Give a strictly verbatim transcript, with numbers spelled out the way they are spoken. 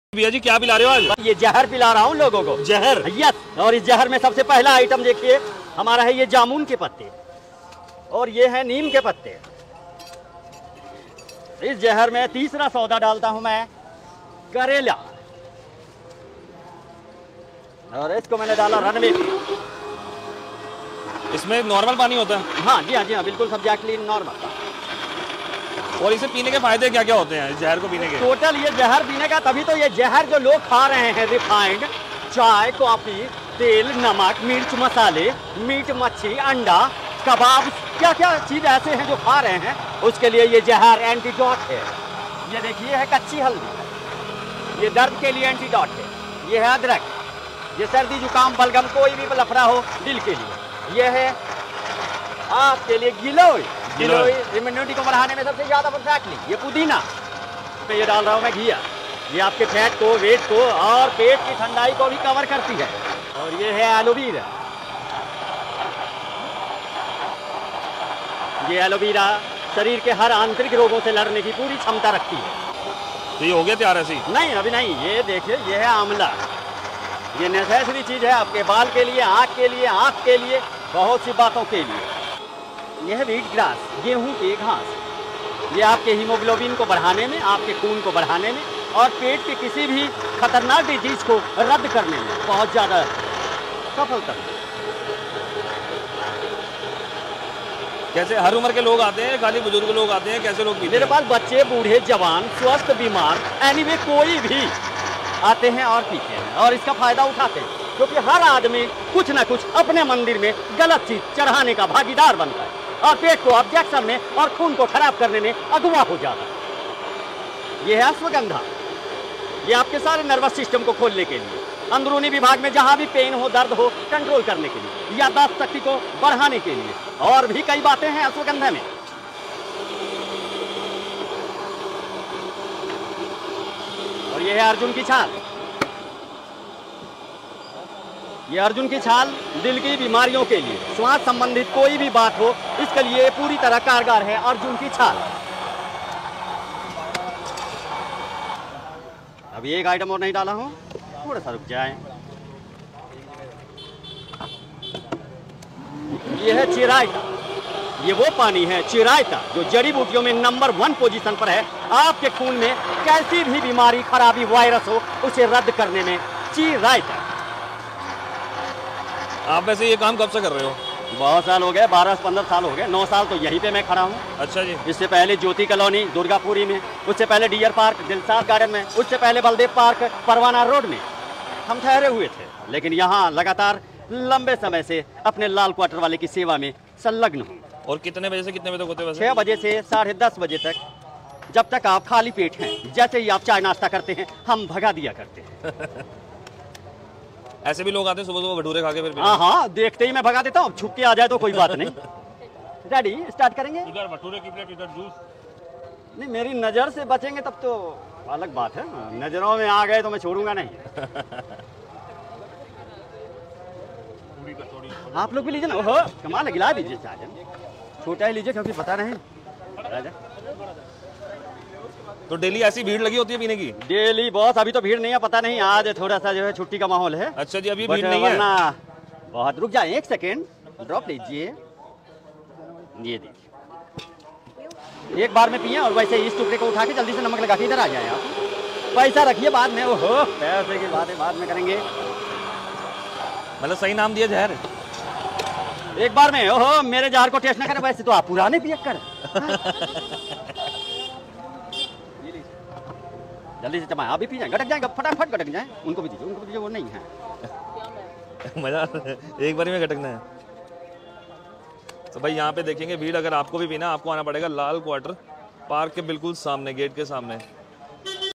भैया जी क्या पिला रहे हो आज? ये जहर पिला रहा हूँ लोगों को। जहर? यस। और इस जहर में सबसे पहला आइटम देखिए हमारा है ये जामुन के पत्ते और ये है नीम के पत्ते। इस जहर में तीसरा सौदा डालता हूँ मैं करेला और इसको मैंने डाला रणवीर। इसमें नॉर्मल पानी होता है? हाँ जी हाँ जी हाँ बिल्कुल सब्जेक्टली नॉर्मल। और इसे पीने के फायदे क्या क्या होते हैं इस जहर को पीने के? टोटल ये जहर पीने का, तभी तो ये जहर जो लोग खा रहे हैं रिफाइंड चाय कॉफी तेल नमक मिर्च मसाले मीट मच्छी अंडा कबाब क्या क्या चीज ऐसे हैं जो खा रहे हैं, उसके लिए ये जहर एंटीडोट है। ये देखिए है कच्ची हल्दी, ये दर्द के लिए एंटीडोट है। ये है अदरक, ये सर्दी जुकाम बलगम कोई भी लफड़ा हो दिल के लिए। ये है आपके लिए गिलोय, गिलोय इम्यूनिटी को बढ़ाने में सबसे ज्यादा परफेक्टली। ये पुदीना पे ये डाल रहा हूँ मैं घिया, ये आपके फैट को वेट को और पेट की ठंडाई को भी कवर करती है। और ये है एलोवेरा, ये एलोवेरा शरीर के हर आंतरिक रोगों से लड़ने की पूरी क्षमता रखती है। तो ये हो गया तैयार ऐसी? नहीं अभी नहीं, ये देखिए ये है आंवला, ये नेसेसरी चीज है आपके बाल के लिए आँख के लिए आँख के लिए बहुत सी बातों के लिए। यह है व्हीट ग्रास, गेहूं की घास, ये आपके हीमोग्लोबिन को बढ़ाने में आपके खून को बढ़ाने में और पेट के किसी भी खतरनाक डिजीज को रद्द करने में बहुत ज़्यादा सफलता। कैसे हर उम्र के लोग आते हैं, खाली बुजुर्ग लोग आते हैं, कैसे लोग पीते हैं? मेरे पास बच्चे बूढ़े जवान स्वस्थ बीमार एनीवे कोई भी आते हैं और पीते हैं और इसका फायदा उठाते हैं, क्योंकि हर आदमी कुछ ना कुछ अपने मंदिर में गलत चीज चढ़ाने का भागीदार बनता है और पेट को ऑब्जेक्शन में और खून को खराब करने में अगवा हो जाता है। यह है अश्वगंधा, ये आपके सारे नर्वस सिस्टम को खोलने के लिए, अंदरूनी विभाग में जहां भी पेन हो दर्द हो कंट्रोल करने के लिए, याददाश्त शक्ति को बढ़ाने के लिए, और भी कई बातें हैं अश्वगंधा में। और यह है अर्जुन की छाल, ये अर्जुन की छाल दिल की बीमारियों के लिए श्वास संबंधित कोई भी बात हो इसके लिए पूरी तरह कारगर है अर्जुन की छाल। अभी एक आइटम और नहीं डाला हूं, थोड़ा सा रुक जाए। ये है चिरायता, ये वो पानी है चिरायता जो जड़ी बूटियों में नंबर वन पोजीशन पर है। आपके खून में कैसी भी बीमारी खराबी वायरस हो उसे रद्द करने में चिरायता। आप वैसे ये काम कब से कर रहे हो? बहुत साल हो गए, बारह से पंद्रह साल हो गए, नौ साल तो यहीं पे मैं खड़ा हूँ। अच्छा जी। इससे पहले ज्योति कॉलोनी दुर्गापुरी में, उससे पहले डियर पार्क दिलसाद गार्डन में, उससे पहले बलदेव पार्क परवाना रोड में हम ठहरे हुए थे, लेकिन यहाँ लगातार लंबे समय से अपने लाल क्वार्टर वाले की सेवा में संलग्न हूँ। और कितने बजे से कितने बजे तक होते हैं? छः बजे से साढ़े दस बजे तक, जब तक आप खाली पेट हैं। जैसे ही आप चाय नाश्ता करते हैं हम भगा दिया करते हैं। ऐसे भी लोग आते हैं सुबह सुबह भटूरे खा के फिर? हाँ हाँ देखते ही मैं भगा देता हूँ, छुप के आ जाए तो कोई बात नहीं। रेडी स्टार्ट करेंगे? इधर भटूरे की प्लेट, इधर जूस। नहीं मेरी नज़र से बचेंगे तब तो अलग बात है, नज़रों में आ गए तो मैं छोड़ूंगा नहीं। आप लोग भी लीजिए ना। ओहो कमाल है, गिला दीजिए चाय, छोटा ही लीजिए क्योंकि पता नहीं। तो डेली ऐसी भीड़ लगी होती है पीने की? डेली बॉस, अभी तो भीड़ नहीं है, पता नहीं आज थोड़ा सा जो है छुट्टी का माहौल है। अच्छा जी, अभी भीड़ नहीं है? बहुत। रुक जाए एक सेकेंड, ड्रॉप लीजिए, ये देखिए एक बार में पिए और वैसे इस टुकड़े को उठा के जल्दी से नमक लगा के इधर आ जाए आप। पैसा रखिए बाद में, ओहो पैसे की बातें बाद में करेंगे। मतलब सही नाम दिया जहर एक बार में? ओहो मेरे जहर को टेस्ट ना करें, वैसे तो आप पुराने पिए कर। जल्दी से जमाए, आप भी पी जाए, गटक जाएगा फटाफट गटक जाए। उनको भी दीजिए, उनको भी दीजिए, वो नहीं है। मजा एक बार में गटकना है। तो भाई यहाँ पे देखेंगे भीड़, अगर आपको भी पीना आपको आना पड़ेगा लाल क्वार्टर पार्क के बिल्कुल सामने, गेट के सामने।